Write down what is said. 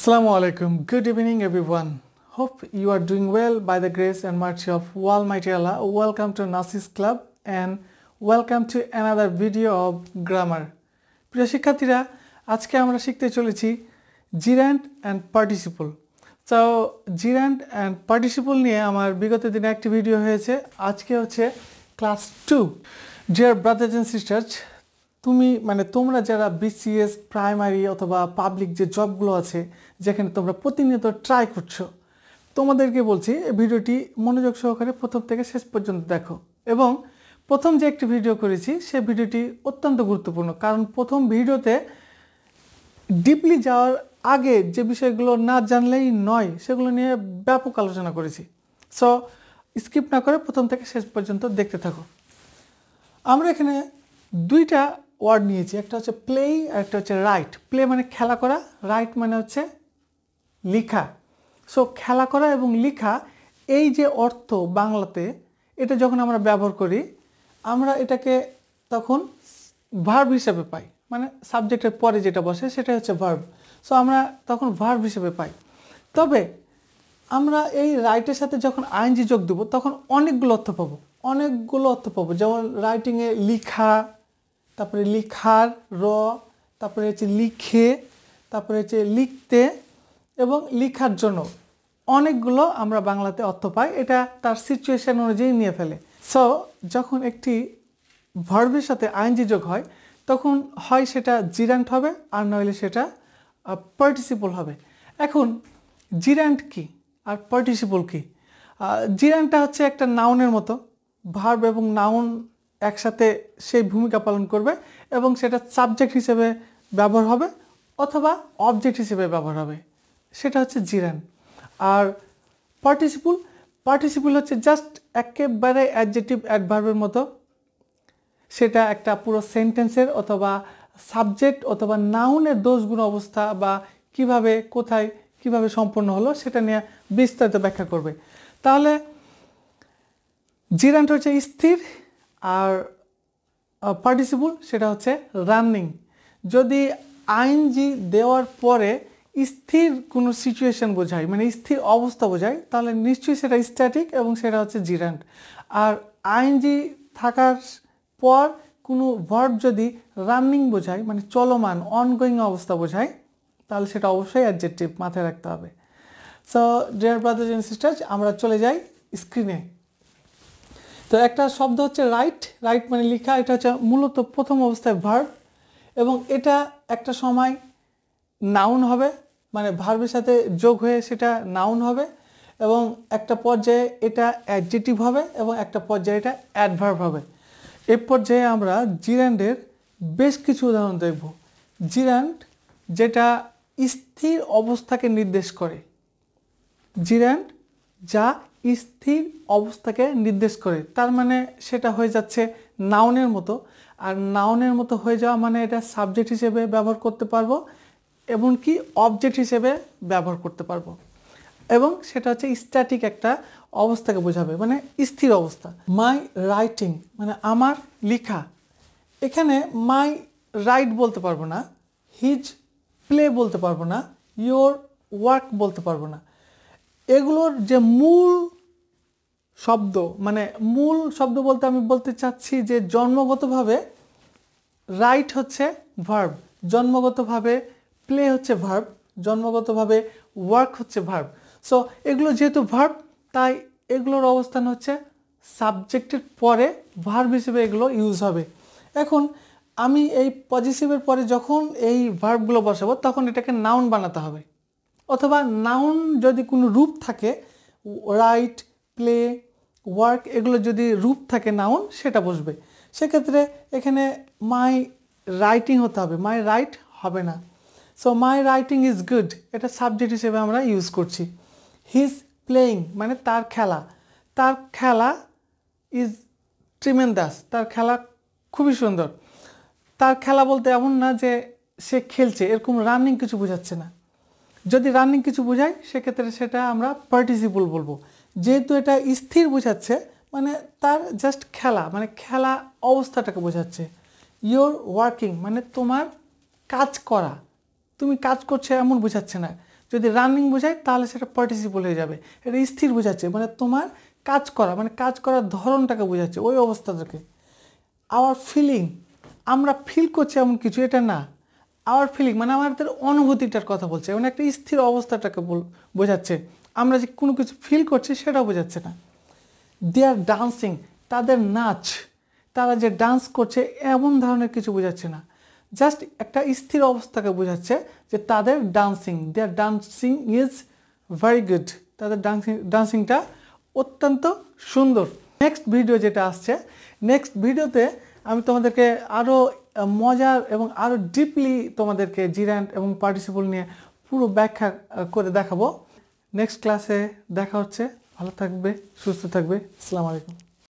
Assalamu alaikum. Good evening, everyone. Hope you are doing well by the grace and mercy of Almighty Allah. Welcome to Nasirs Club and welcome to another video of grammar. প্রিয় শিক্ষার্থীরা, আজকে আমরা শিখতে চলেছি gerund and participle. So gerund and participle নিয়ে আমার বিগত দিনে একটি ভিডিও হয়েছে। আজকে হচ্ছে class 2. Dear brothers and sisters, তোমরা যারা বিসিএস প্রাইমারি অথবা পাবলিক যে জবগুলো আছে যেখানে তোমরা প্রতিনিয়ত ট্রাই করছো, তোমাদেরকে বলছি এই ভিডিওটি মনোযোগ সহকারে প্রথম থেকে শেষ পর্যন্ত দেখো। এবং প্রথম যে একটি ভিডিও করেছি সেই ভিডিওটি অত্যন্ত গুরুত্বপূর্ণ, কারণ প্রথম ভিডিওতে ডিপলি যাওয়ার আগে যে বিষয়গুলো না জানলেই নয় সেগুলো নিয়ে ব্যাপক আলোচনা করেছি। সো স্কিপ না করে প্রথম থেকে শেষ পর্যন্ত দেখতে থাকো। আমরা এখানে দুইটা ওয়ার্ড নিয়েছি, একটা হচ্ছে প্লে আর একটা হচ্ছে রাইট। প্লে মানে খেলা করা, রাইট মানে হচ্ছে লেখা। সো খেলা করা এবং লেখা এই যে অর্থ বাংলাতে, এটা যখন আমরা ব্যবহার করি আমরা এটাকে তখন ভার্ব হিসেবে পাই, মানে সাবজেক্টের পরে যেটা বসে সেটা হচ্ছে ভার্ব। সো আমরা তখন ভার্ব হিসেবে পাই। তবে আমরা এই রাইটের সাথে যখন আইএনজি যোগ দেবো তখন অনেকগুলো অর্থ পাবো। যেমন রাইটিংয়ে লিখা, তারপরে লিখার তারপরে হচ্ছে লিখে, তারপরে হচ্ছে লিখতে এবং লিখার জন্য অনেকগুলো আমরা বাংলাতে অর্থ পাই। এটা তার সিচুয়েশন অনুযায়ী নিয়ে ফেলে। সো যখন একটি ভার্বের সাথে আইএনজি যোগ হয় তখন হয় সেটা জিরান্ট হবে, আর নইলে সেটা পার্টিসিপল হবে। এখন জিরান্ট কি আর পার্টিসিপল কি? জিরান্টটা হচ্ছে একটা নাউনের মতো, ভার্ব এবং নাউন একসাথে সেই ভূমিকা পালন করবে এবং সেটা সাবজেক্ট হিসেবে ব্যবহার হবে অথবা অবজেক্ট হিসেবে ব্যবহার হবে, সেটা হচ্ছে জিরান্ট। আর পার্টিসিপল হচ্ছে জাস্ট একেবারে অ্যাডজেক্টিভ অ্যাডভার্বের মতো। সেটা একটা পুরো সেন্টেন্সের অথবা সাবজেক্ট অথবা নাউনের দোষগুণ অবস্থা বা কিভাবে কোথায় কিভাবে সম্পন্ন হলো সেটা নিয়ে বিস্তারিত ব্যাখ্যা করবে। তাহলে জিরান্ট হচ্ছে স্থির আর পার্টিসিপল সেটা হচ্ছে রানিং। যদি আইএনজি দেওয়ার পরে স্থির কোনো সিচুয়েশন বোঝায়, মানে স্থির অবস্থা বোঝায়, তাহলে নিশ্চয়ই সেটা স্ট্যাটিক এবং সেটা হচ্ছে জিরান্ট। আর আইএনজি থাকার পর কোনো ভার্ব যদি রানিং বোঝায়, মানে চলমান অনগোয়িং অবস্থা বোঝায়, তাহলে সেটা অবশ্যই অ্যাডজেক্টিভ, মাথায় রাখতে হবে। So dear brothers and sisters, আমরা চলে যাই স্ক্রিনে। তো একটা শব্দ হচ্ছে রাইট মানে লেখা। এটা হচ্ছে মূলত প্রথম অবস্থায় ভার্ব এবং এটা একটা সময় নাউন হবে, মানে ভার্বের সাথে যোগ হয়ে সেটা নাউন হবে এবং একটা পর্যায়ে এটা অ্যাডজেক্টিভ হবে এবং একটা পর্যায়ে এটা অ্যাডভার্ব হবে। এই পর্যায়ে আমরা জিরান্ডের বেশ কিছু উদাহরণ দেখব। জিরান্ড যেটা স্থির অবস্থাকে নির্দেশ করে, জিরান্ড যা স্থির অবস্থাকে নির্দেশ করে, তার মানে সেটা হয়ে যাচ্ছে নাউনের মতো। আর নাউনের মতো হয়ে যাওয়া মানে এটা সাবজেক্ট হিসেবে ব্যবহার করতে পারবো এমনকি অবজেক্ট হিসেবে ব্যবহার করতে পারবো, এবং সেটা হচ্ছে স্ট্যাটিক একটা অবস্থাকে বোঝাবে, মানে স্থির অবস্থা। মাই রাইটিং মানে আমার লেখা। এখানে মাই রাইট বলতে পারবো না, হিজ প্লে বলতে পারবো না, ইয়োর ওয়ার্ক বলতে পারবো না। এগুলোর যে মূল শব্দ, মানে মূল শব্দ বলতে আমি বলতে চাচ্ছি যে জন্মগতভাবে রাইট হচ্ছে ভার্ব, জন্মগতভাবে প্লে হচ্ছে ভার্ব, জন্মগতভাবে ওয়ার্ক হচ্ছে ভার্ব। সো এগুলো যেহেতু ভার্ব, তাই এগুলোর অবস্থান হচ্ছে সাবজেক্টের পরে ভার্ব হিসেবে এগুলো ইউজ হবে। এখন আমি এই পজিটিভের পরে যখন এই ভার্বগুলো বসাবো তখন এটাকে নাউন বানাতে হবে, অথবা নাউন যদি কোনো রূপ থাকে, রাইট, প্লে, ওয়ার্ক, এগুলো যদি রূপ থাকে নাউন, সেটা বসবে। সেক্ষেত্রে এখানে মাই রাইটিং হতে হবে, মাই রাইট হবে না। So my writing is good, এটা সাবজেক্ট হিসেবে আমরা ইউজ করছি। হিজ প্লেয়িং মানে তার খেলা ইজ ট্রিমেন্ডাস, তার খেলা খুবই সুন্দর। তার খেলা বলতে এমন না যে সে খেলছে, এরকম রানিং কিছু বোঝাচ্ছে না। যদি রানিং কিছু বোঝায় সেক্ষেত্রে সেটা আমরা পার্টিসিপল বলবো। যেহেতু এটা স্থির বোঝাচ্ছে, মানে তার জাস্ট খেলা, মানে খেলা অবস্থাটাকে বোঝাচ্ছে। ইয়োর ওয়ার্কিং মানে তোমার কাজ করা, তুমি কাজ করছো এমন বোঝাচ্ছে না, যদি রানিং বোঝায় তাহলে সেটা পার্টিসিপল হয়ে যাবে। এটা স্থির বোঝাচ্ছে, মানে তোমার কাজ করা, মানে কাজ করার ধরনটাকে বোঝাচ্ছে, ওই অবস্থাটাকে। আওয়ার ফিলিং, আমরা ফিল করছি এমন কিছু, এটা না। আওয়ার ফিলিং মানে আমাদের অনুভূতিটার কথা বলছে, মানে একটা স্থির অবস্থাটাকে বোঝাচ্ছে। আমরা যে কোনো কিছু ফিল করছি সেটাও বোঝাচ্ছে না। দে আর ডান্সিং, তাদের নাচ, তারা যে ডান্স করছে এমন ধরনের কিছু বোঝাচ্ছে না, জাস্ট একটা স্থির অবস্থাকে বোঝাচ্ছে যে তাদের dancing, their dancing is very good, তাদের ডান্সিংটা অত্যন্ত সুন্দর। নেক্সট ভিডিও যেটা আসছে, নেক্সট ভিডিওতে আমি তোমাদেরকে আরও মজার এবং আরও ডিপলি তোমাদেরকে জিরান্ড এবং পার্টিসিপল নিয়ে পুরো ব্যাখ্যা করে দেখাবো। নেক্সট ক্লাসে দেখা হচ্ছে। ভালো থাকবে, সুস্থ থাকবে। আসসালামু আলাইকুম।